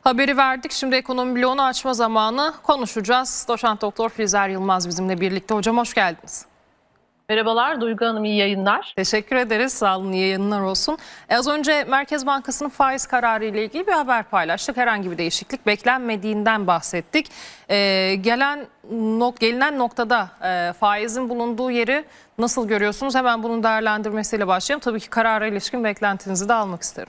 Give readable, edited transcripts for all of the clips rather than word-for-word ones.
Haberi verdik. Şimdi ekonomi bloğunu açma zamanı, konuşacağız. Doçent Doktor Filizer Yılmaz bizimle birlikte. Hocam hoş geldiniz. Merhabalar Duygu Hanım, iyi yayınlar. Teşekkür ederiz. Sağ olun, iyi yayınlar olsun. Az önce Merkez Bankası'nın faiz kararı ile ilgili bir haber paylaştık. Herhangi bir değişiklik beklenmediğinden bahsettik. Gelinen noktada faizin bulunduğu yeri nasıl görüyorsunuz? Hemen bunun değerlendirmesiyle başlayalım. Tabii ki karara ilişkin beklentinizi de almak isterim.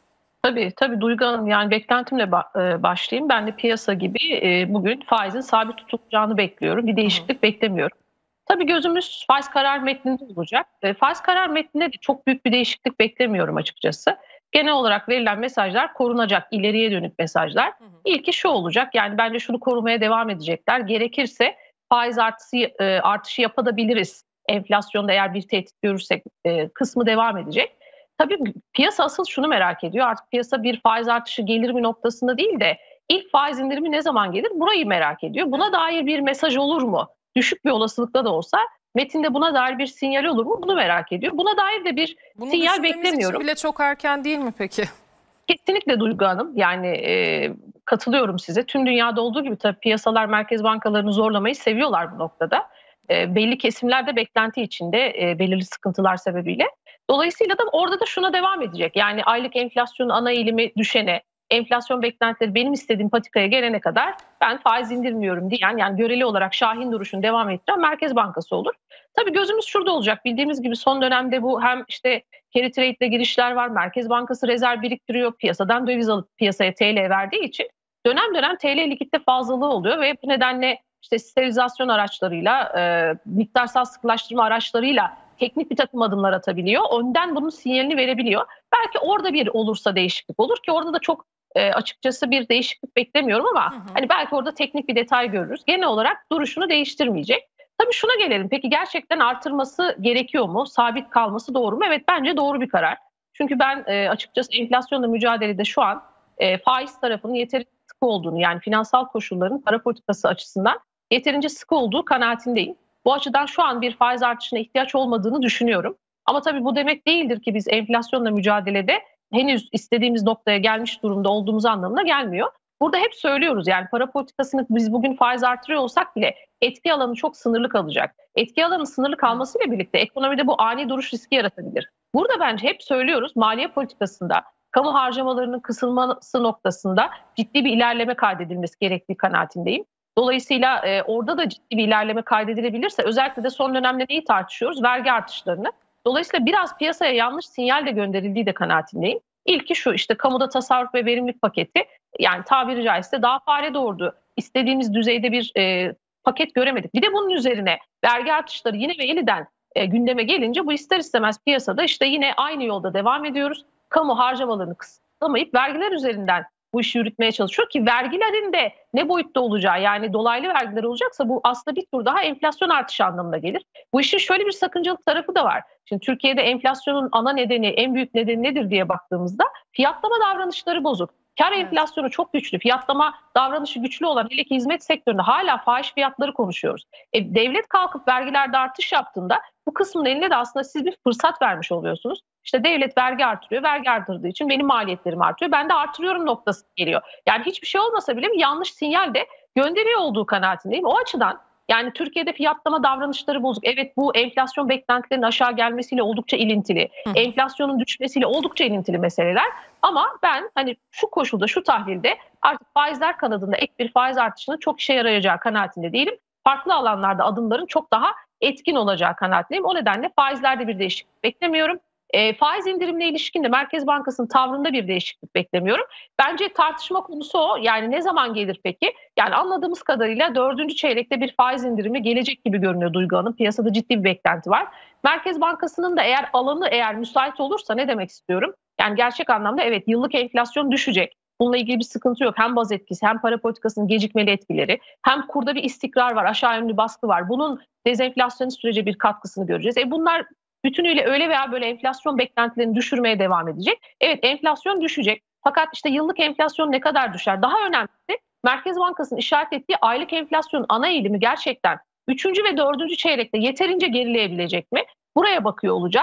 Tabii Duygu Hanım, yani beklentimle başlayayım. Ben de piyasa gibi bugün faizin sabit tutulacağını bekliyorum. Bir değişiklik beklemiyorum. Tabii gözümüz faiz karar metninde olacak. Faiz karar metninde de çok büyük bir değişiklik beklemiyorum açıkçası. Genel olarak verilen mesajlar korunacak, ileriye dönük mesajlar. İlki şu olacak, yani bence şunu korumaya devam edecekler. Gerekirse faiz artışı yapabiliriz. Enflasyonda eğer bir tehdit görürsek kısmı devam edecek. Tabii piyasa asıl şunu merak ediyor. Artık piyasa bir faiz artışı gelir mi noktasında değil de ilk faiz indirimi ne zaman gelir? Burayı merak ediyor. Buna dair bir mesaj olur mu? Düşük bir olasılıkla da olsa metinde buna dair bir sinyal olur mu? Bunu merak ediyor. Buna dair de bir sinyal beklemiyorum. Için bile çok erken değil mi peki? Kesinlikle Duygu Hanım. Yani katılıyorum size. Tüm dünyada olduğu gibi tabii piyasalar merkez bankalarını zorlamayı seviyorlar bu noktada. Belli kesimlerde beklenti içinde belirli sıkıntılar sebebiyle. Dolayısıyla da orada da şuna devam edecek. Yani aylık enflasyonun ana eğilimi düşene, enflasyon beklentileri benim istediğim patikaya gelene kadar ben faiz indirmiyorum diyen, yani göreli olarak Şahin duruşunu devam ettiren Merkez Bankası olur. Tabii gözümüz şurada olacak. Bildiğimiz gibi son dönemde bu hem işte carry trade'le girişler var. Merkez Bankası rezerv biriktiriyor. Piyasadan döviz alıp piyasaya TL verdiği için dönem dönem TL likitte fazlalığı oluyor ve bu nedenle işte sterilizasyon araçlarıyla, miktarsal sıkılaştırma araçlarıyla teknik bir takım adımlar atabiliyor. Önden bunun sinyalini verebiliyor. Belki orada bir olursa değişiklik olur ki orada da çok açıkçası bir değişiklik beklemiyorum ama hani belki orada teknik bir detay görürüz. Genel olarak duruşunu değiştirmeyecek. Tabii şuna gelelim. Peki gerçekten artırması gerekiyor mu? Sabit kalması doğru mu? Evet, bence doğru bir karar. Çünkü ben açıkçası enflasyonla mücadelede şu an faiz tarafının yeterince sıkı olduğunu, yani finansal koşulların para politikası açısından yeterince sıkı olduğu kanaatindeyim. Bu açıdan şu an bir faiz artışına ihtiyaç olmadığını düşünüyorum. Ama tabii bu demek değildir ki biz enflasyonla mücadelede henüz istediğimiz noktaya gelmiş durumda olduğumuz anlamına gelmiyor. Burada hep söylüyoruz, yani para politikasını biz bugün faiz artırıyor olsak bile etki alanı çok sınırlı kalacak. Etki alanının sınırlı kalmasıyla birlikte ekonomide bu ani duruş riski yaratabilir. Burada bence hep söylüyoruz, maliye politikasında kamu harcamalarının kısılması noktasında ciddi bir ilerleme kaydedilmesi gerektiği kanaatindeyim. Dolayısıyla orada da ciddi bir ilerleme kaydedilebilirse, özellikle de son dönemde neyi tartışıyoruz? Vergi artışlarını. Dolayısıyla biraz piyasaya yanlış sinyal de gönderildiği de kanaatindeyim. İlki şu, işte kamuda tasarruf ve verimlilik paketi, yani tabiri caizse daha fare doğurdu. İstediğimiz düzeyde bir paket göremedik. Bir de bunun üzerine vergi artışları yine ve yeniden gündeme gelince bu ister istemez piyasada işte yine aynı yolda devam ediyoruz. Kamu harcamalarını kısıtlamayıp vergiler üzerinden bu işi yürütmeye çalışıyor ki vergilerin de ne boyutta olacağı, yani dolaylı vergiler olacaksa bu aslında bir tur daha enflasyon artışı anlamına gelir. Bu işin şöyle bir sakıncalı tarafı da var. Şimdi Türkiye'de enflasyonun ana nedeni, en büyük nedeni nedir diye baktığımızda fiyatlama davranışları bozuk. Kar enflasyonu çok güçlü, fiyatlama davranışı güçlü olan hele ki hizmet sektöründe hala fahiş fiyatları konuşuyoruz. Devlet kalkıp vergilerde artış yaptığında bu kısmın eline de aslında siz bir fırsat vermiş oluyorsunuz. İşte devlet vergi artırıyor, vergi artırdığı için benim maliyetlerim artıyor, ben de artırıyorum noktası geliyor. Yani hiçbir şey olmasa bile bir yanlış sinyal de gönderiyor olduğu kanaatindeyim. O açıdan yani Türkiye'de fiyatlama davranışları bozuk. Evet, bu enflasyon beklentilerinin aşağı gelmesiyle oldukça ilintili. Enflasyonun düşmesiyle oldukça ilintili meseleler. Ama ben hani şu koşulda, şu tahlilde artık faizler kanadında ek bir faiz artışının çok işe yarayacağı kanaatinde değilim. Farklı alanlarda adımların çok daha etkin olacağı kanaatindeyim. O nedenle faizlerde bir değişiklik beklemiyorum. Faiz indirimine ilişkin de Merkez Bankası'nın tavrında bir değişiklik beklemiyorum. Bence tartışma konusu o. Yani ne zaman gelir peki? Yani anladığımız kadarıyla 4. çeyrekte bir faiz indirimi gelecek gibi görünüyor Duygu Hanım. Piyasada ciddi bir beklenti var. Merkez Bankası'nın da eğer müsait olursa, ne demek istiyorum? Yani gerçek anlamda evet, yıllık enflasyon düşecek. Bununla ilgili bir sıkıntı yok. Hem baz etkisi, hem para politikasının gecikmeli etkileri, hem kurda bir istikrar var, aşağı yönlü baskı var. Bunun dezenflasyonist sürece bir katkısını göreceğiz. Bunlar bütünüyle öyle veya böyle enflasyon beklentilerini düşürmeye devam edecek. Evet, enflasyon düşecek. Fakat işte yıllık enflasyon ne kadar düşer? Daha önemlisi, Merkez Bankası'nın işaret ettiği aylık enflasyonun ana eğilimi gerçekten 3. ve 4. çeyrekte yeterince gerileyebilecek mi? Buraya bakıyor olacağız.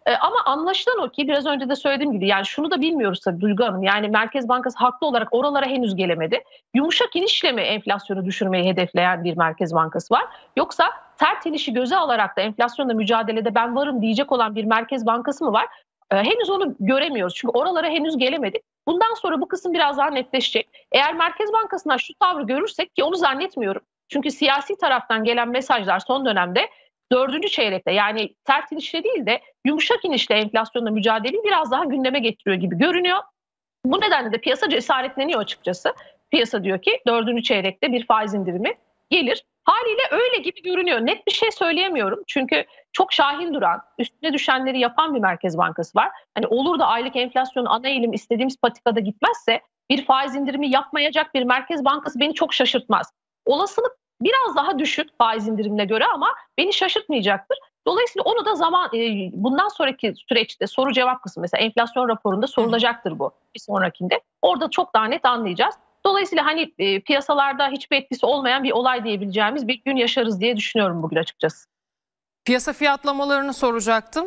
Ama anlaşılan o ki biraz önce de söylediğim gibi, yani şunu da bilmiyoruz tabii Duygu Hanım. Yani Merkez Bankası haklı olarak oralara henüz gelemedi. Yumuşak inişle mi enflasyonu düşürmeyi hedefleyen bir Merkez Bankası var? Yoksa sert inişi göze alarak da enflasyonla mücadelede ben varım diyecek olan bir Merkez Bankası mı var? Henüz onu göremiyoruz. Çünkü oralara henüz gelemedik. Bundan sonra bu kısım biraz daha netleşecek. Eğer Merkez Bankası'ndan şu tavrı görürsek, ki onu zannetmiyorum. Çünkü siyasi taraftan gelen mesajlar son dönemde dördüncü çeyrekte, yani sert inişle değil de yumuşak inişle enflasyonla mücadeleyi biraz daha gündeme getiriyor gibi görünüyor. Bu nedenle de piyasa cesaretleniyor açıkçası. Piyasa diyor ki dördüncü çeyrekte bir faiz indirimi gelir. Haliyle öyle gibi görünüyor. Net bir şey söyleyemiyorum. Çünkü çok şahin duran, üstüne düşenleri yapan bir Merkez Bankası var. Hani olur da aylık enflasyon ana eğilim istediğimiz patikada gitmezse bir faiz indirimi yapmayacak bir Merkez Bankası beni çok şaşırtmaz. Olasılık biraz daha düşük faiz indirimine göre ama beni şaşırtmayacaktır. Dolayısıyla onu da bundan sonraki süreçte soru cevap kısmı, mesela enflasyon raporunda sorulacaktır bu bir sonrakinde. Orada çok daha net anlayacağız. Dolayısıyla hani piyasalarda hiçbir etkisi olmayan bir olay diyebileceğimiz bir gün yaşarız diye düşünüyorum bugün açıkçası. Piyasa fiyatlamalarını soracaktım.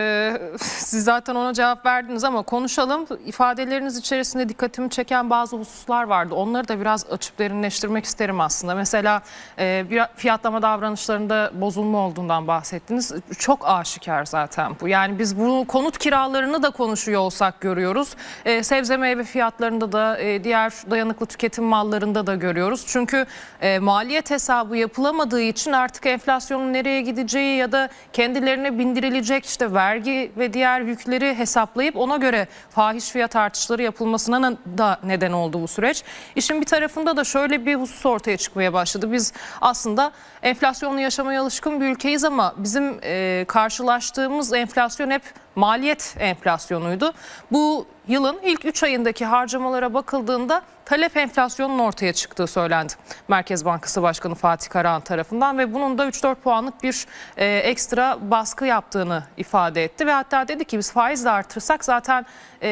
Siz zaten ona cevap verdiniz ama konuşalım. İfadeleriniz içerisinde dikkatimi çeken bazı hususlar vardı. Onları da biraz açıp derinleştirmek isterim aslında. Mesela bir fiyatlama davranışlarında bozulma olduğundan bahsettiniz. Çok aşikar zaten bu. Yani biz bu konut kiralarını da konuşuyor olsak görüyoruz. Sebze meyve fiyatlarında da diğer dayanıklı tüketim mallarında da görüyoruz. Çünkü maliyet hesabı yapılamadığı için artık enflasyonun nereye gideceği ya da kendilerine bindirilecek işte vergi ve diğer yükleri hesaplayıp ona göre fahiş fiyat artışları yapılmasına da neden oldu bu süreç. İşin bir tarafında da şöyle bir husus ortaya çıkmaya başladı. Biz aslında enflasyonlu yaşamaya alışkın bir ülkeyiz ama bizim karşılaştığımız enflasyon hep maliyet enflasyonuydu. Bu yılın ilk 3 ayındaki harcamalara bakıldığında talep enflasyonunun ortaya çıktığı söylendi. Merkez Bankası Başkanı Fatih Karahan tarafından ve bunun da 3-4 puanlık bir ekstra baskı yaptığını ifade etti. Ve hatta dedi ki biz faizle artırsak zaten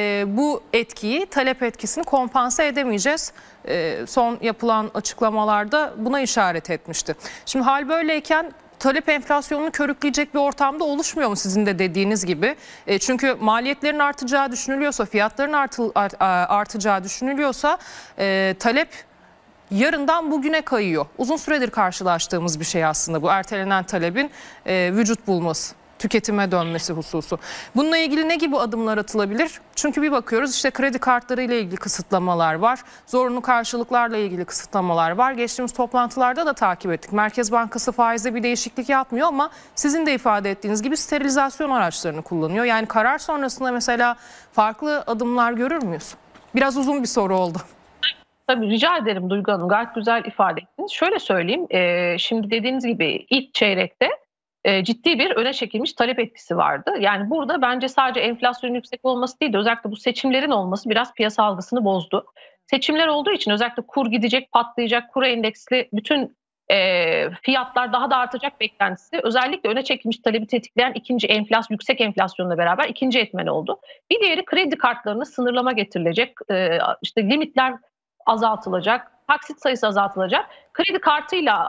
bu etkiyi, talep etkisini kompanse edemeyeceğiz. Son yapılan açıklamalarda buna işaret etmişti. Şimdi hal böyleyken talep enflasyonunu körükleyecek bir ortamda oluşmuyor mu sizin de dediğiniz gibi? Çünkü maliyetlerin artacağı düşünülüyorsa, fiyatların artacağı düşünülüyorsa talep yarından bugüne kayıyor. Uzun süredir karşılaştığımız bir şey aslında bu ertelenen talebin vücut bulması, tüketime dönmesi hususu. Bununla ilgili ne gibi adımlar atılabilir? Çünkü bir bakıyoruz işte kredi kartları ile ilgili kısıtlamalar var. Zorunlu karşılıklarla ilgili kısıtlamalar var. Geçtiğimiz toplantılarda da takip ettik. Merkez Bankası faizde bir değişiklik yapmıyor ama sizin de ifade ettiğiniz gibi sterilizasyon araçlarını kullanıyor. Yani karar sonrasında mesela farklı adımlar görür müyüz? Biraz uzun bir soru oldu. Tabii, rica ederim Duygu Hanım. Gayet güzel ifade ettiniz. Şöyle söyleyeyim. Şimdi dediğiniz gibi ilk çeyrekte ciddi bir öne çekilmiş talep etkisi vardı. Yani burada bence sadece enflasyonun yüksek olması değil de özellikle bu seçimlerin olması biraz piyasa algısını bozdu. Seçimler olduğu için özellikle kur gidecek, patlayacak, kuru endeksli bütün fiyatlar daha da artacak beklentisi özellikle öne çekilmiş talebi tetikleyen ikinci yüksek enflasyonla beraber ikinci etmen oldu. Bir diğeri kredi kartlarına sınırlama getirilecek, işte limitler azaltılacak, taksit sayısı azaltılacak. Kredi kartıyla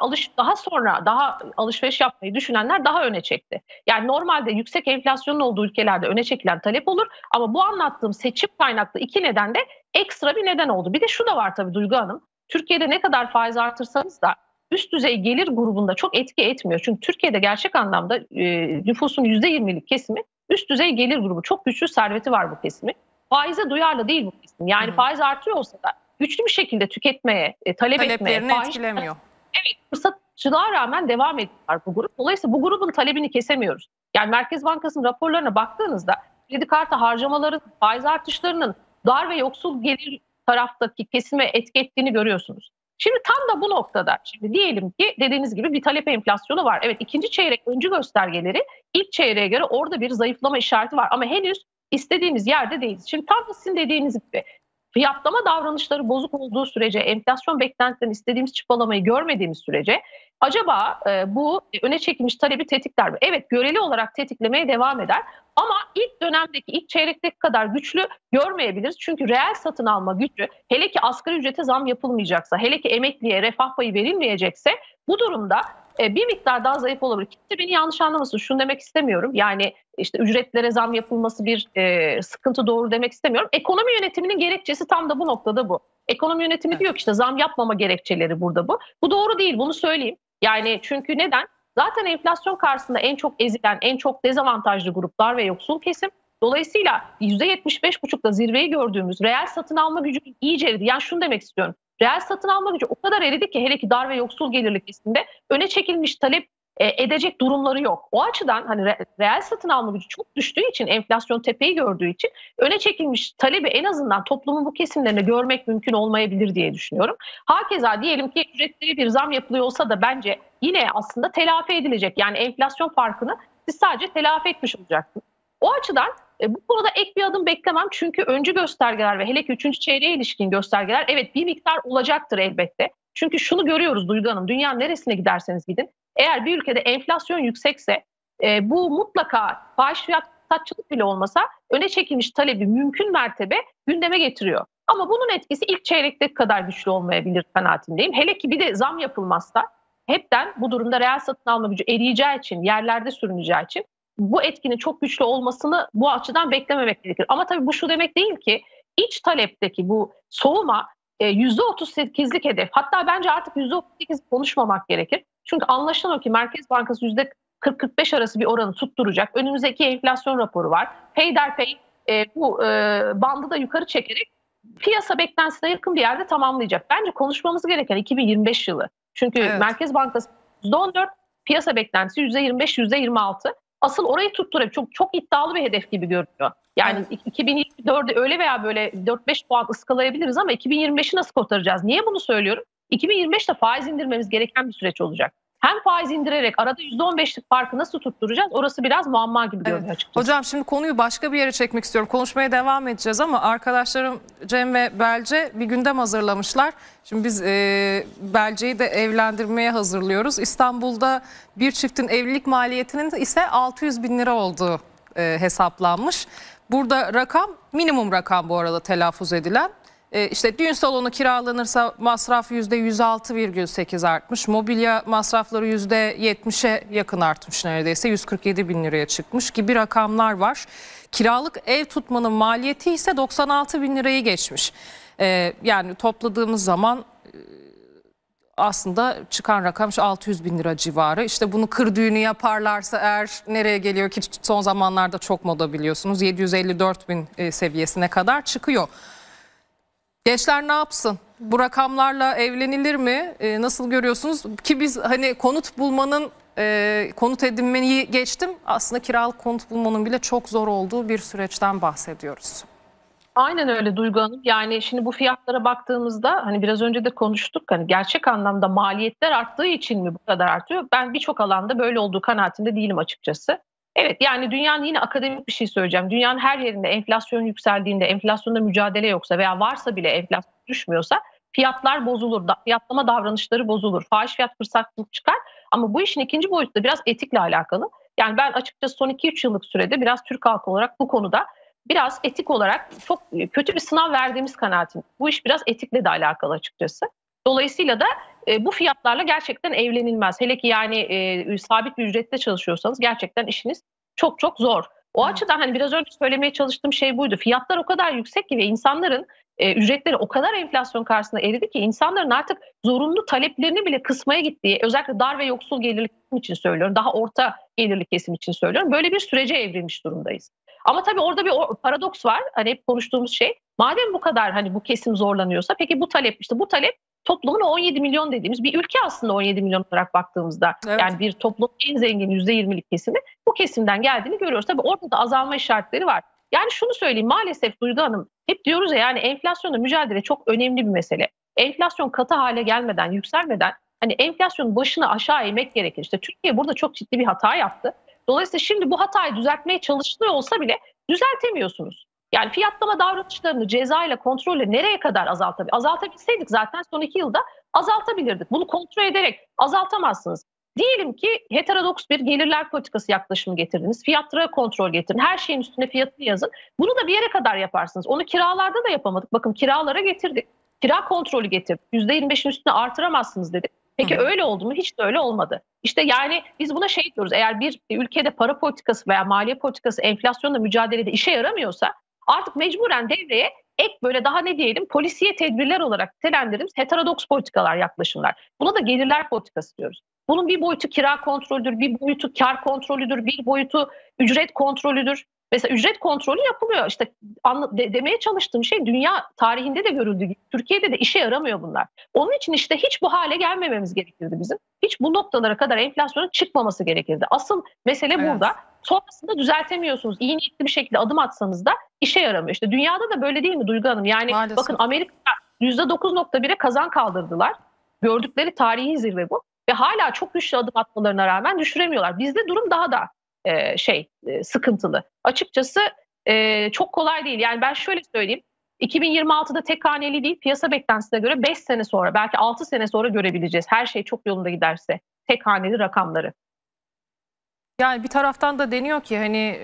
daha alışveriş yapmayı düşünenler daha öne çekti. Yani normalde yüksek enflasyonun olduğu ülkelerde öne çekilen talep olur ama bu anlattığım seçim kaynaklı iki neden de ekstra bir neden oldu. Bir de şu da var tabii Duygu Hanım. Türkiye'de ne kadar faiz artırsanız da üst düzey gelir grubunda çok etki etmiyor. Çünkü Türkiye'de gerçek anlamda nüfusun %20'lik kesimi üst düzey gelir grubu. Çok güçlü serveti var bu kesimi. Faize duyarlı değil bu kesim. Yani faiz artıyor olsa da güçlü bir şekilde tüketmeye, talep etmeye, etkilemiyor. Evet, fırsatçılığa rağmen devam ediyorlar bu grup. Dolayısıyla bu grubun talebini kesemiyoruz. Yani Merkez Bankası'nın raporlarına baktığınızda kredi kartı harcamaların, faiz artışlarının dar ve yoksul gelir taraftaki kesime etki ettiğini görüyorsunuz. Şimdi tam da bu noktada, şimdi diyelim ki dediğiniz gibi bir talep enflasyonu var. Evet, ikinci çeyrek öncü göstergeleri ilk çeyreğe göre orada bir zayıflama işareti var ama henüz istediğimiz yerde değiliz. Şimdi tam da sizin dediğiniz gibi fiyatlama davranışları bozuk olduğu sürece, enflasyon beklentilerini istediğimiz çıpalamayı görmediğimiz sürece acaba bu öne çekilmiş talebi tetikler mi? Evet, göreli olarak tetiklemeye devam eder ama ilk dönemdeki, ilk çeyrekteki kadar güçlü görmeyebiliriz. Çünkü reel satın alma gücü, hele ki asgari ücrete zam yapılmayacaksa, hele ki emekliye refah payı verilmeyecekse bu durumda bir miktar daha zayıf olabilir. Kimse beni yanlış anlamasın. Şunu demek istemiyorum. Yani işte ücretlere zam yapılması bir sıkıntı doğru demek istemiyorum. Ekonomi yönetiminin gerekçesi tam da bu noktada bu. Ekonomi yönetimi diyor ki işte zam yapmama gerekçeleri burada bu. Bu doğru değil, bunu söyleyeyim. Yani çünkü neden? Zaten enflasyon karşısında en çok ezilen, en çok dezavantajlı gruplar ve yoksul kesim. Dolayısıyla %75,5'da zirveyi gördüğümüz reel satın alma gücünün iyice eridi. Yani şunu demek istiyorum. Reel satın alma gücü o kadar eridi ki hele ki dar ve yoksul gelirli kesimde öne çekilmiş talep edecek durumları yok. O açıdan hani reel satın alma gücü çok düştüğü için, enflasyon tepeyi gördüğü için öne çekilmiş talebi en azından toplumun bu kesimlerinde görmek mümkün olmayabilir diye düşünüyorum. Hakeza diyelim ki ücretleri bir zam yapılıyor olsa da bence yine aslında telafi edilecek. Yani enflasyon farkını siz sadece telafi etmiş olacaksınız. O açıdan bu konuda ek bir adım beklemem. Çünkü öncü göstergeler ve hele ki 3. çeyreğe ilişkin göstergeler evet bir miktar olacaktır elbette. Çünkü şunu görüyoruz Duygu Hanım, dünyanın neresine giderseniz gidin. Eğer bir ülkede enflasyon yüksekse bu mutlaka fahiş fiyatçılık bile olmasa öne çekilmiş talebi mümkün mertebe gündeme getiriyor. Ama bunun etkisi ilk çeyrekteki kadar güçlü olmayabilir kanaatindeyim. Hele ki bir de zam yapılmazsa hepten bu durumda reel satın alma gücü eriyeceği için, yerlerde sürüneceği için bu etkinin çok güçlü olmasını bu açıdan beklememek gerekir. Ama tabii bu şu demek değil ki iç talepteki bu soğuma %38'lik hedef, hatta bence artık %38 konuşmamak gerekir. Çünkü anlaşılan o ki Merkez Bankası %40-45 arası bir oranı tutturacak. Önümüzdeki enflasyon raporu var. Peyderpey bu bandı da yukarı çekerek piyasa beklentisine yakın bir yerde tamamlayacak. Bence konuşmamız gereken 2025 yılı. Çünkü evet, Merkez Bankası %14, piyasa beklentisi %25, %26. Asıl orayı tutturabilir. Çok iddialı bir hedef gibi görünüyor. Yani evet, 2024'de öyle veya böyle 4-5 puan ıskalayabiliriz ama 2025'i nasıl kotaracağız? Niye bunu söylüyorum? 2025'te faiz indirmemiz gereken bir süreç olacak. Hem faiz indirerek arada %15'lik farkı nasıl tutturacağız? Orası biraz muamma gibi görünüyor, evet, açıkçası. Hocam şimdi konuyu başka bir yere çekmek istiyorum. Konuşmaya devam edeceğiz ama arkadaşlarım Cem ve Belce bir gündem hazırlamışlar. Şimdi biz Belce'yi de evlendirmeye hazırlıyoruz. İstanbul'da bir çiftin evlilik maliyetinin ise 600 bin lira olduğu hesaplanmış. Burada rakam minimum rakam bu arada telaffuz edilen. İşte düğün salonu kiralanırsa masraf %106,8 artmış. Mobilya masrafları %70'e yakın artmış neredeyse. 147 bin liraya çıkmış gibi rakamlar var. Kiralık ev tutmanın maliyeti ise 96 bin lirayı geçmiş. Yani topladığımız zaman aslında çıkan rakam 600 bin lira civarı. İşte bunu kır düğünü yaparlarsa eğer nereye geliyor ki son zamanlarda çok moda biliyorsunuz. 754 bin seviyesine kadar çıkıyor. Gençler ne yapsın? Bu rakamlarla evlenilir mi? Nasıl görüyorsunuz? Ki biz hani konut bulmanın, konut edinmeyi geçtim. Aslında kiralık konut bulmanın bile çok zor olduğu bir süreçten bahsediyoruz. Aynen öyle Duygu Hanım. Yani şimdi bu fiyatlara baktığımızda hani biraz önce de konuştuk. Hani gerçek anlamda maliyetler arttığı için mi bu kadar artıyor? Ben birçok alanda böyle olduğu kanaatinde değilim açıkçası. Evet, yani dünyanın, yine akademik bir şey söyleyeceğim. Dünyanın her yerinde enflasyon yükseldiğinde, enflasyonda mücadele yoksa veya varsa bile enflasyon düşmüyorsa fiyatlar bozulur, fiyatlama davranışları bozulur, fahiş fiyat fırsatçılık çıkar. Ama bu işin ikinci boyutu da biraz etikle alakalı. Yani ben açıkçası son 2-3 yıllık sürede biraz Türk halkı olarak bu konuda biraz etik olarak çok kötü bir sınav verdiğimiz kanaatim. Bu iş biraz etikle de alakalı açıkçası. Dolayısıyla da bu fiyatlarla gerçekten evlenilmez. Hele ki yani sabit bir ücrette çalışıyorsanız gerçekten işiniz çok çok zor. O açıdan hani biraz önce söylemeye çalıştığım şey buydu. Fiyatlar o kadar yüksek ki ve insanların ücretleri o kadar enflasyon karşısında eridi ki insanların artık zorunlu taleplerini bile kısmaya gittiği, özellikle dar ve yoksul gelirli kesim için söylüyorum, daha orta gelirli kesim için söylüyorum, böyle bir sürece evrilmiş durumdayız. Ama tabii orada bir paradoks var. Hani hep konuştuğumuz şey, madem bu kadar hani bu kesim zorlanıyorsa, peki bu talep, işte bu talep toplumun 17 milyon dediğimiz bir ülke aslında 17 milyon olarak baktığımızda. Evet. Yani bir toplumun en zengin %20'lik kesimi bu kesimden geldiğini görüyoruz. Tabii orada da azalma işaretleri var. Yani şunu söyleyeyim, maalesef Duygu Hanım, hep diyoruz ya, yani enflasyonla mücadele çok önemli bir mesele. Enflasyon katı hale gelmeden, yükselmeden hani enflasyonun başını aşağı eğmek gerekir. İşte Türkiye burada çok ciddi bir hata yaptı. Dolayısıyla şimdi bu hatayı düzeltmeye çalışılıyor olsa bile düzeltemiyorsunuz. Yani fiyatlama davranışlarını cezayla, kontrolle nereye kadar azaltabilir? Azaltabilseydik zaten son 2 yılda azaltabilirdik. Bunu kontrol ederek azaltamazsınız. Diyelim ki heterodoks bir gelirler politikası yaklaşımı getirdiniz. Fiyatlara kontrol getirin. Her şeyin üstüne fiyatını yazın. Bunu da bir yere kadar yaparsınız. Onu kiralarda da yapamadık. Bakın kiralara getirdik. Kira kontrolü getirdik. %25'in üstüne artıramazsınız dedik. Peki öyle oldu mu? Hiç de öyle olmadı. İşte yani biz buna şey diyoruz. Eğer bir ülkede para politikası veya maliye politikası enflasyonla mücadelede işe yaramıyorsa artık mecburen devreye ek böyle daha ne diyelim polisiye tedbirler olarak nitelendirdiğimiz heterodoks politikalar, yaklaşımlar. Buna da gelirler politikası diyoruz. Bunun bir boyutu kira kontrolüdür, bir boyutu kar kontrolüdür, bir boyutu ücret kontrolüdür. Mesela ücret kontrolü yapılıyor. İşte demeye çalıştığım şey dünya tarihinde de görüldüğü gibi Türkiye'de de işe yaramıyor bunlar. Onun için işte hiç bu hale gelmememiz gerekirdi bizim. Hiç bu noktalara kadar enflasyonun çıkmaması gerekirdi. Asıl mesele burada. Sonrasında düzeltemiyorsunuz. İyi niyetli bir şekilde adım atsanız da işe yaramıyor. İşte dünyada da böyle değil mi Duygu Hanım? Yani Maalesef. bakın Amerika'da %9.1'e kazan kaldırdılar. Gördükleri tarihi zirve bu. Ve hala çok güçlü adım atmalarına rağmen düşüremiyorlar. Bizde durum daha da sıkıntılı. Açıkçası çok kolay değil. Yani ben şöyle söyleyeyim. 2026'da tek haneli değil, piyasa beklentisine göre 5 sene sonra, belki 6 sene sonra görebileceğiz. Her şey çok yolunda giderse tek haneli rakamları. Yani bir taraftan da deniyor ki hani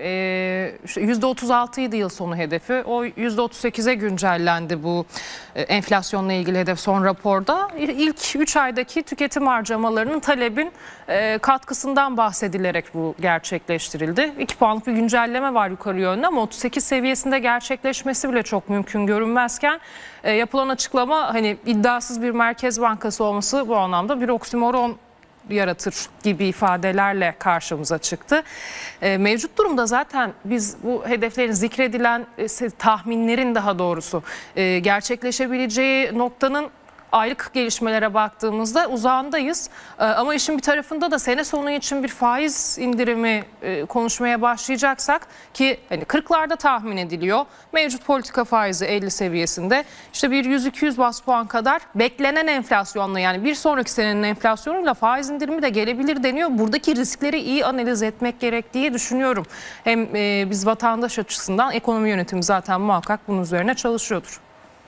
%36'ydı yıl sonu hedefi. O %38'e güncellendi bu enflasyonla ilgili hedef son raporda. İlk 3 aydaki tüketim harcamalarının talebin katkısından bahsedilerek bu gerçekleştirildi. 2 puanlık bir güncelleme var yukarı yönde ama 38 seviyesinde gerçekleşmesi bile çok mümkün görünmezken yapılan açıklama hani iddiasız bir merkez bankası olması bu anlamda bir oksimoron yaratır gibi ifadelerle karşımıza çıktı. Mevcut durumda zaten biz bu hedeflerin zikredilen tahminlerin daha doğrusu gerçekleşebileceği noktanın aylık gelişmelere baktığımızda uzağındayız. Ama işin bir tarafında da sene sonu için bir faiz indirimi konuşmaya başlayacaksak ki hani 40'larda tahmin ediliyor. Mevcut politika faizi 50 seviyesinde. İşte bir 100-200 bas puan kadar beklenen enflasyonla yani bir sonraki senenin enflasyonuyla faiz indirimi de gelebilir deniyor. Buradaki riskleri iyi analiz etmek gerektiği düşünüyorum. Hem biz vatandaş açısından ekonomi yönetimi zaten muhakkak bunun üzerine çalışıyordur.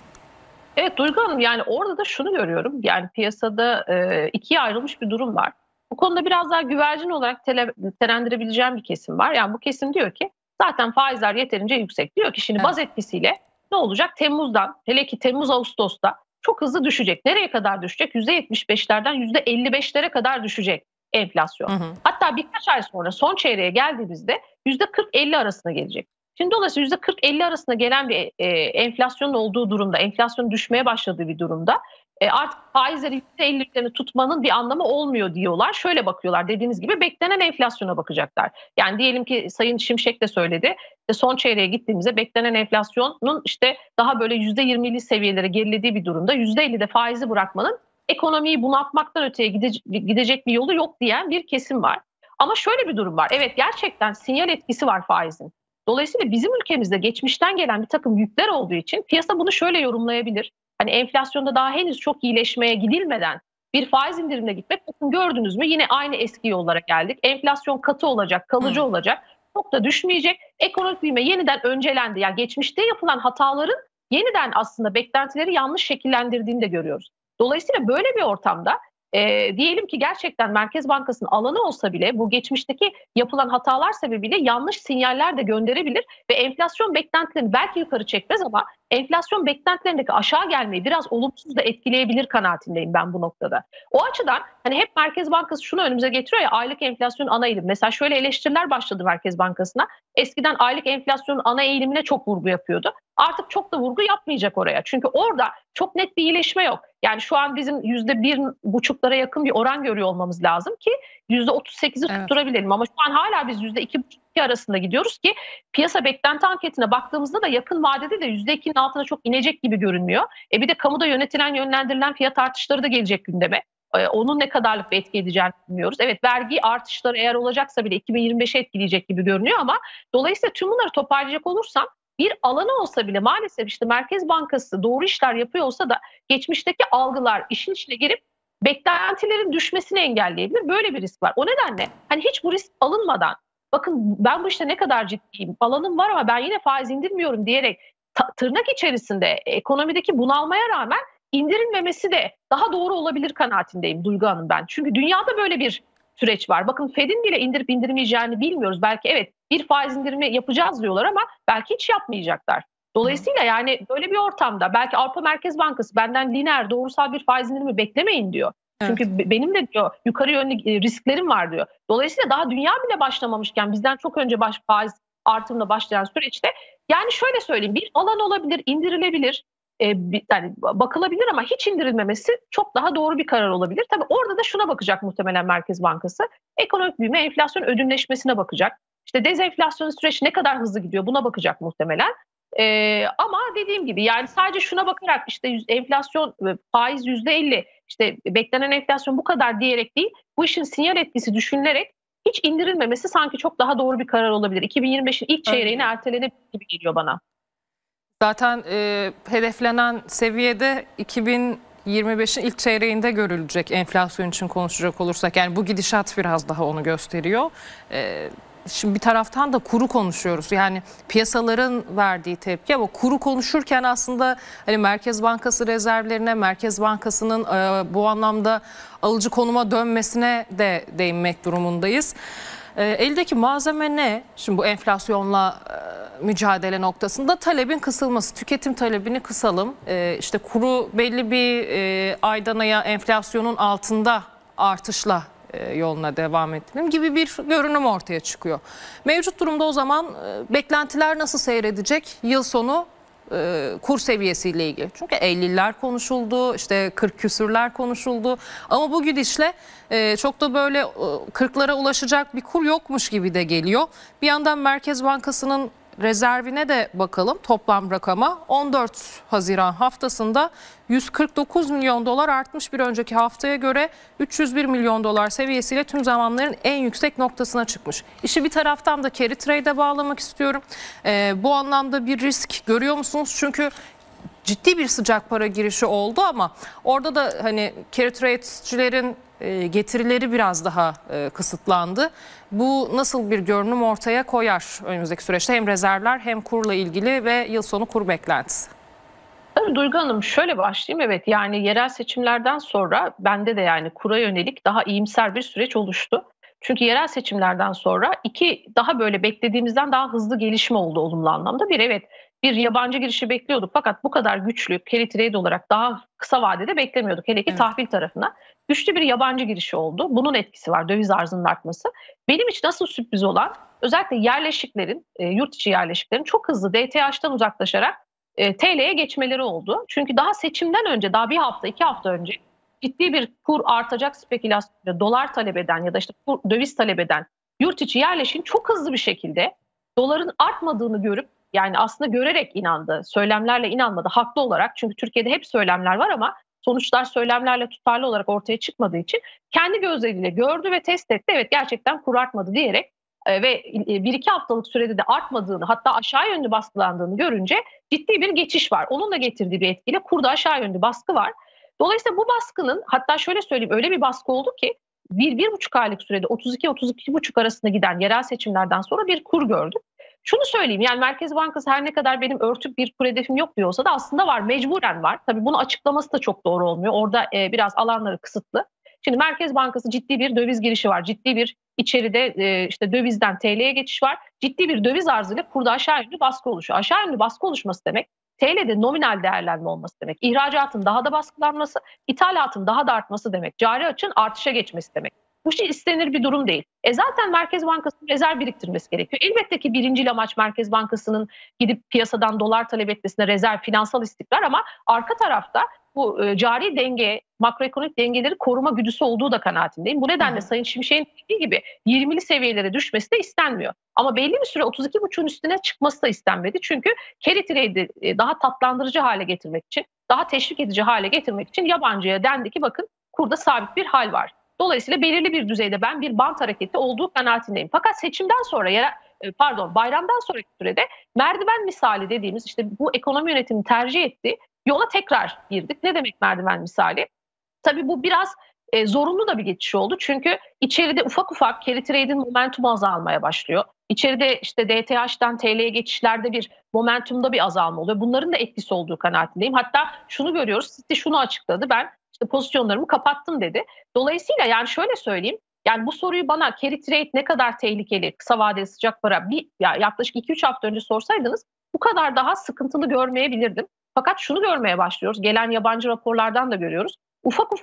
Evet Duygu Hanım, yani orada da şunu görüyorum. Yani piyasada ikiye ayrılmış bir durum var. Bu konuda biraz daha güvercin olarak nitelendirebileceğim bir kesim var. Yani bu kesim diyor ki zaten faizler yeterince yüksek. Diyor ki şimdi baz etkisiyle ne olacak? Temmuz'dan, hele ki Temmuz-Ağustos'ta çok hızlı düşecek. Nereye kadar düşecek? %75'lerden %55'lere kadar düşecek enflasyon. Hatta birkaç ay sonra son çeyreğe geldiğimizde %40-50 arasına gelecek. Şimdi dolayısıyla %40-50 arasında gelen bir enflasyonun olduğu durumda, enflasyonun düşmeye başladığı bir durumda artık faizleri %50'lerini tutmanın bir anlamı olmuyor diyorlar. Şöyle bakıyorlar, dediğiniz gibi beklenen enflasyona bakacaklar. Yani diyelim ki Sayın Şimşek de söyledi. İşte son çeyreğe gittiğimizde beklenen enflasyonun işte daha böyle %20'li seviyelere gerilediği bir durumda %50'de faizi bırakmanın ekonomiyi bunaltmaktan öteye gidecek bir yolu yok diyen bir kesim var. Ama şöyle bir durum var. Evet, gerçekten sinyal etkisi var faizin. Dolayısıyla bizim ülkemizde geçmişten gelen bir takım yükler olduğu için piyasa bunu şöyle yorumlayabilir. Hani enflasyonda daha henüz çok iyileşmeye gidilmeden bir faiz indirimine gitmek, bakın gördünüz mü yine aynı eski yollara geldik. Enflasyon katı olacak, kalıcı olacak, çok da düşmeyecek. Ekonomik büyüme yeniden öncelendi. Yani geçmişte yapılan hataların yeniden aslında beklentileri yanlış şekillendirdiğini de görüyoruz. Dolayısıyla böyle bir ortamda diyelim ki gerçekten Merkez Bankası'nın alanı olsa bile bu geçmişteki yapılan hatalar sebebiyle yanlış sinyaller de gönderebilir ve enflasyon beklentilerini belki yukarı çekmez ama enflasyon beklentilerindeki aşağı gelmeyi biraz olumsuz da etkileyebilir kanaatindeyim ben bu noktada. O açıdan hani hep Merkez Bankası şunu önümüze getiriyor ya, aylık enflasyon ana eğilim. Mesela şöyle eleştiriler başladı Merkez Bankası'na. Eskiden aylık enflasyonun ana eğilimine çok vurgu yapıyordu. Artık çok da vurgu yapmayacak oraya. Çünkü orada çok net bir iyileşme yok. Yani şu an bizim %1,5'lara yakın bir oran görüyor olmamız lazım ki %38'i tutturabilelim. Ama şu an hala biz %2,5-2 arasında gidiyoruz ki piyasa beklenti anketine baktığımızda da yakın vadede de %2'nin altına çok inecek gibi görünmüyor. Bir de kamuda yönetilen, yönlendirilen fiyat artışları da gelecek gündeme. Onun ne kadarlık bir etki edeceğini bilmiyoruz. Evet, vergi artışları eğer olacaksa bile 2025'e etkileyecek gibi görünüyor ama dolayısıyla tüm bunları toparlayacak olursam bir alanı olsa bile maalesef işte Merkez Bankası doğru işler yapıyor olsa da geçmişteki algılar işin içine girip beklentilerin düşmesini engelleyebilir. Böyle bir risk var. O nedenle hani hiç bu risk alınmadan, bakın ben bu işte ne kadar ciddiyim, alanım var ama ben yine faiz indirmiyorum diyerek tırnak içerisinde ekonomideki bunalmaya rağmen indirilmemesi de daha doğru olabilir kanaatindeyim Duygu Hanım ben. Çünkü dünyada böyle bir süreç var. Bakın Fed'in bile indirip indirmeyeceğini bilmiyoruz. Belki evet bir faiz indirimi yapacağız diyorlar ama belki hiç yapmayacaklar. Dolayısıyla yani böyle bir ortamda belki Avrupa Merkez Bankası benden lineer doğrusal bir faiz indirimi beklemeyin diyor. Evet. Çünkü benim de diyor yukarı yönlü risklerim var diyor. Dolayısıyla daha dünya bile başlamamışken bizden çok önce faiz artımla başlayan süreçte yani şöyle söyleyeyim bir alan olabilir, indirilebilir. Yani bakılabilir ama hiç indirilmemesi çok daha doğru bir karar olabilir. Tabii orada da şuna bakacak muhtemelen Merkez Bankası. Ekonomik büyüme, enflasyon ödünleşmesine bakacak. İşte dezenflasyon süreci ne kadar hızlı gidiyor buna bakacak muhtemelen. Ama dediğim gibi yani sadece şuna bakarak işte enflasyon faiz %50 işte beklenen enflasyon bu kadar diyerek değil bu işin sinyal etkisi düşünülerek hiç indirilmemesi sanki çok daha doğru bir karar olabilir. 2025'in ilk çeyreğine ertelenebilir gibi geliyor bana. Zaten hedeflenen seviyede 2025'in ilk çeyreğinde görülecek enflasyon için konuşacak olursak. Yani bu gidişat biraz daha onu gösteriyor. Şimdi bir taraftan da kuru konuşuyoruz. Yani piyasaların verdiği tepki ama kuru konuşurken aslında hani Merkez Bankası rezervlerine, Merkez Bankası'nın bu anlamda alıcı konuma dönmesine de değinmek durumundayız. Eldeki malzeme ne? Şimdi bu enflasyonla mücadele noktasında talebin kısılması, tüketim talebini kısalım. İşte kuru belli bir aydan aya enflasyonun altında artışla yoluna devam edelim gibi bir görünüm ortaya çıkıyor. Mevcut durumda o zaman beklentiler nasıl seyredecek yıl sonu kur seviyesiyle ilgili? Çünkü 50'ler konuşuldu, işte 40 küsürler konuşuldu ama bu gidişle çok da böyle 40'lara ulaşacak bir kur yokmuş gibi de geliyor. Bir yandan Merkez Bankası'nın rezervine de bakalım, toplam rakama 14 Haziran haftasında 149 milyon dolar artmış, bir önceki haftaya göre 301 milyon dolar seviyesiyle tüm zamanların en yüksek noktasına çıkmış. İşi bir taraftan da carry trade'e bağlamak istiyorum. Bu anlamda bir risk görüyor musunuz? Çünkü ciddi bir sıcak para girişi oldu ama orada da hani carry trade'cilerin getirileri biraz daha kısıtlandı. Bu nasıl bir görünüm ortaya koyar önümüzdeki süreçte hem rezervler hem kurla ilgili ve yıl sonu kur beklentisi? Tabii Duygu Hanım şöyle başlayayım. Evet yani yerel seçimlerden sonra bende de yani kura yönelik daha iyimser bir süreç oluştu. Çünkü yerel seçimlerden sonra iki daha böyle beklediğimizden daha hızlı gelişme oldu olumlu anlamda. Bir evet bir yabancı girişi bekliyorduk fakat bu kadar güçlü carry trade olarak daha kısa vadede beklemiyorduk. Hele ki Evet. tahvil tarafına güçlü bir yabancı girişi oldu. Bunun etkisi var döviz arzının artması. Benim için nasıl sürpriz olan özellikle yerleşiklerin, yurt içi yerleşiklerin çok hızlı DTH'tan uzaklaşarak TL'ye geçmeleri oldu. Çünkü daha seçimden önce daha bir hafta iki hafta önce ciddi bir kur artacak spekülasyonu dolar talep eden ya da işte döviz talep eden yurt içi yerleşin çok hızlı bir şekilde doların artmadığını görüp yani aslında görerek inandı. Söylemlerle inanmadı haklı olarak. Çünkü Türkiye'de hep söylemler var ama sonuçlar söylemlerle tutarlı olarak ortaya çıkmadığı için kendi gözleriyle gördü ve test etti. Evet gerçekten kur artmadı diyerek ve bir iki haftalık sürede de artmadığını hatta aşağı yönlü baskılandığını görünce ciddi bir geçiş var. Onun da getirdiği bir etkiyle kurda aşağı yönlü baskı var. Dolayısıyla bu baskının hatta şöyle söyleyeyim öyle bir baskı oldu ki bir buçuk aylık sürede 32-32,5 arasında giden yerel seçimlerden sonra bir kur gördük. Şunu söyleyeyim yani Merkez Bankası her ne kadar benim örtük bir kur hedefim yok diyorsa da aslında var mecburen var. Tabii bunu açıklaması da çok doğru olmuyor. Orada biraz alanları kısıtlı. Şimdi Merkez Bankası ciddi bir döviz girişi var. Ciddi bir içeride işte dövizden TL'ye geçiş var. Ciddi bir döviz arzıyla kurda aşağı yönlü baskı oluşuyor. Aşağı yönlü baskı oluşması demek TL'de nominal değerlenme olması demek. İhracatın daha da baskılanması, ithalatın daha da artması demek. Cari açığın artışa geçmesi demek. Bu şey istenir bir durum değil. Zaten Merkez Bankası'nın rezerv biriktirmesi gerekiyor. Elbette ki birincil amaç Merkez Bankası'nın gidip piyasadan dolar talep etmesine rezerv, finansal istikrar ama arka tarafta bu cari denge, makroekonomik dengeleri koruma güdüsü olduğu da kanaatindeyim. Bu nedenle Sayın Şimşek'in dediği gibi 20'li seviyelere düşmesi de istenmiyor. Ama belli bir süre 32,5'un üstüne çıkması da istenmedi. Çünkü carry trade'i daha tatlandırıcı hale getirmek için, daha teşvik edici hale getirmek için yabancıya dendi ki bakın kurda sabit bir hal var. Dolayısıyla belirli bir düzeyde ben bir bant hareketi olduğu kanaatindeyim. Fakat seçimden sonra bayramdan sonraki sürede merdiven misali dediğimiz işte bu ekonomi yönetimi tercih ettiği yola tekrar girdik. Ne demek merdiven misali? Tabii bu biraz zorunlu da bir geçiş oldu. Çünkü içeride ufak ufak carry trade'in momentumu azalmaya başlıyor. İçeride işte DTH'den TL'ye geçişlerde bir momentumda bir azalma oluyor. Bunların da etkisi olduğu kanaatindeyim. Hatta şunu görüyoruz. Citi şunu açıkladı. Ben işte pozisyonlarımı kapattım dedi. Dolayısıyla yani şöyle söyleyeyim. Yani bu soruyu bana carry trade ne kadar tehlikeli, kısa vadeli sıcak para yaklaşık 2-3 hafta önce sorsaydınız bu kadar daha sıkıntılı görmeyebilirdim. Fakat şunu görmeye başlıyoruz. Gelen yabancı raporlardan da görüyoruz. Ufak ufak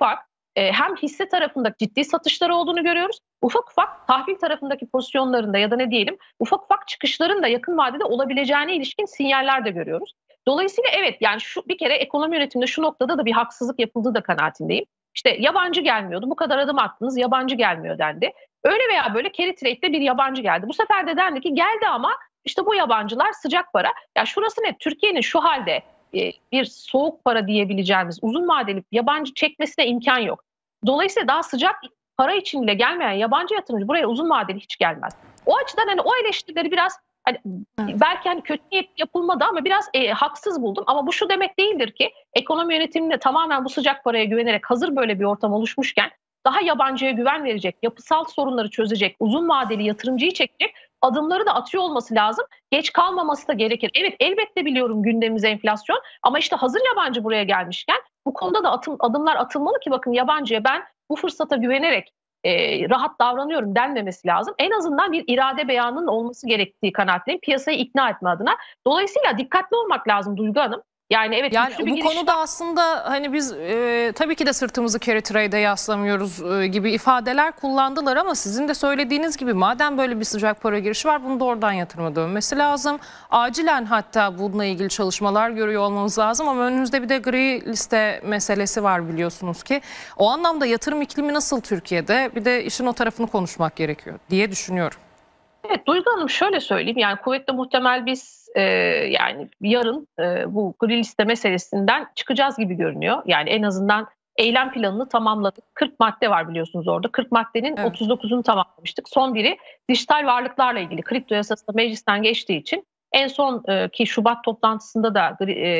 hem hisse tarafında ciddi satışları olduğunu görüyoruz. Ufak ufak tahvil tarafındaki pozisyonlarında ya da ne diyelim ufak ufak çıkışların da yakın vadede olabileceğine ilişkin sinyaller de görüyoruz. Dolayısıyla evet, yani şu bir kere ekonomi yönetiminde şu noktada da bir haksızlık yapıldığı da kanaatindeyim. İşte yabancı gelmiyordu. Bu kadar adım attınız, yabancı gelmiyor dendi. Öyle veya böyle carry trade'de bir yabancı geldi. Bu sefer de dendi ki geldi ama işte bu yabancılar sıcak para. Ya şurası ne? Türkiye'nin şu halde bir soğuk para diyebileceğimiz uzun vadeli yabancı çekmesine imkan yok. Dolayısıyla daha sıcak para için bile gelmeyen yabancı yatırımcı buraya uzun vadeli hiç gelmez. O açıdan hani o eleştirileri biraz hani Evet. belki hani kötü niyet yapılmadı ama biraz haksız buldum. Ama bu şu demek değildir ki ekonomi yönetiminde tamamen bu sıcak paraya güvenerek hazır böyle bir ortam oluşmuşken daha yabancıya güven verecek, yapısal sorunları çözecek, uzun vadeli yatırımcıyı çekecek adımları da atıyor olması lazım. Geç kalmaması da gerekir. Evet, elbette biliyorum gündemimiz enflasyon ama işte hazır yabancı buraya gelmişken bu konuda da adımlar atılmalı ki bakın yabancıya ben bu fırsata güvenerek rahat davranıyorum denmemesi lazım. En azından bir irade beyanının olması gerektiği kanaatindeyim piyasayı ikna etme adına. Dolayısıyla dikkatli olmak lazım Duygu Hanım. Yani evet, Yani güçlü bir bu giriş konuda aslında hani biz tabii ki de sırtımızı carry trade'e yaslamıyoruz gibi ifadeler kullandılar ama sizin de söylediğiniz gibi madem böyle bir sıcak para girişi var bunu da oradan yatırıma dönmesi lazım. Acilen hatta bununla ilgili çalışmalar görüyor olmamız lazım ama önümüzde bir de gri liste meselesi var biliyorsunuz ki. O anlamda yatırım iklimi nasıl Türkiye'de, bir de işin o tarafını konuşmak gerekiyor diye düşünüyorum. Evet Duygu Hanım, şöyle söyleyeyim, yani kuvvetle muhtemel biz yani yarın bu gri liste meselesinden çıkacağız gibi görünüyor. Yani en azından eylem planını tamamladık. 40 madde var biliyorsunuz orada. 40 maddenin Evet. 39'unu tamamlamıştık. Son biri dijital varlıklarla ilgili kripto yasası da meclisten geçtiği için en son ki Şubat toplantısında da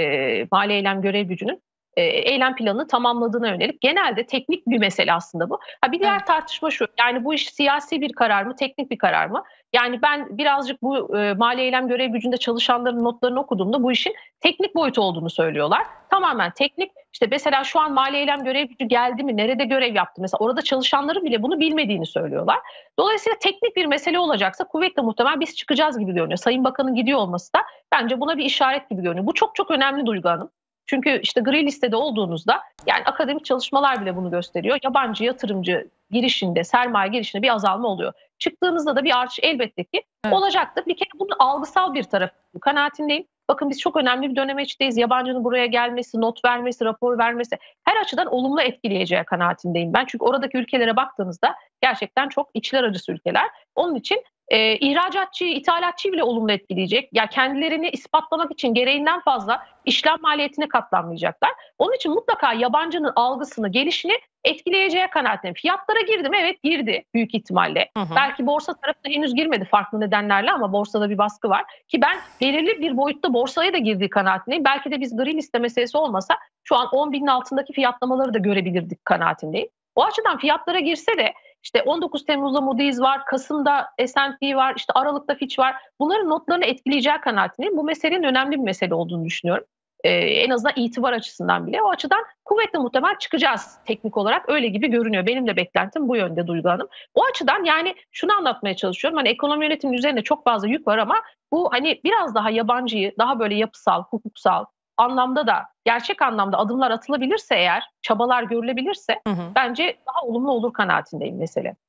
mali eylem görev gücünün eylem planını tamamladığına yönelik genelde teknik bir mesele aslında bu. Ha, bir diğer Evet. tartışma şu, yani bu iş siyasi bir karar mı, teknik bir karar mı? Yani ben birazcık bu mali eylem görev gücünde çalışanların notlarını okuduğumda bu işin teknik boyutu olduğunu söylüyorlar. Tamamen teknik. İşte mesela şu an mali eylem görev gücü geldi mi, nerede görev yaptı? Mesela orada çalışanların bile bunu bilmediğini söylüyorlar. Dolayısıyla teknik bir mesele olacaksa kuvvetle muhtemel biz çıkacağız gibi görünüyor. Sayın Bakan'ın gidiyor olması da bence buna bir işaret gibi görünüyor. Bu çok çok önemli Duygu Hanım. Çünkü işte gri listede olduğunuzda yani akademik çalışmalar bile bunu gösteriyor. Yabancı yatırımcı girişinde, sermaye girişinde bir azalma oluyor. Çıktığımızda da bir artış elbette ki Evet. olacaktır. Bir kere bunun algısal bir tarafı kanaatindeyim. Bakın biz çok önemli bir dönemeçteyiz. Yabancının buraya gelmesi, not vermesi, rapor vermesi her açıdan olumlu etkileyeceği kanaatindeyim ben. Çünkü oradaki ülkelere baktığınızda gerçekten çok içler acısı ülkeler. Onun için ihracatçıyı, ithalatçıyı bile olumlu etkileyecek. Ya kendilerini ispatlamak için gereğinden fazla işlem maliyetine katlanmayacaklar. Onun için mutlaka yabancının algısını, gelişini etkileyeceği kanaatindeyim. Fiyatlara girdi mi? Evet, girdi büyük ihtimalle. Hı hı. Belki borsa tarafına henüz girmedi farklı nedenlerle ama borsada bir baskı var. Ki ben belirli bir boyutta borsaya da girdiği kanaatindeyim. Belki de biz gri liste meselesi olmasa şu an 10 binin altındaki fiyatlamaları da görebilirdik kanaatindeyim. O açıdan fiyatlara girse de işte 19 Temmuz'da Moody's var, Kasım'da S&P var, işte Aralık'ta Fitch var. Bunların notlarını etkileyeceği kanaatindeyim. Bu meselenin önemli bir mesele olduğunu düşünüyorum. En azından itibar açısından bile. O açıdan kuvvetle muhtemel çıkacağız teknik olarak. Öyle gibi görünüyor. Benim de beklentim bu yönde Duygu Hanım. O açıdan yani şunu anlatmaya çalışıyorum. Hani ekonomi yönetimi üzerinde çok fazla yük var ama bu hani biraz daha yabancıyı daha böyle yapısal, hukuksal anlamda da gerçek anlamda adımlar atılabilirse eğer, çabalar görülebilirse Hı hı. bence daha olumlu olur kanaatindeyim mesele.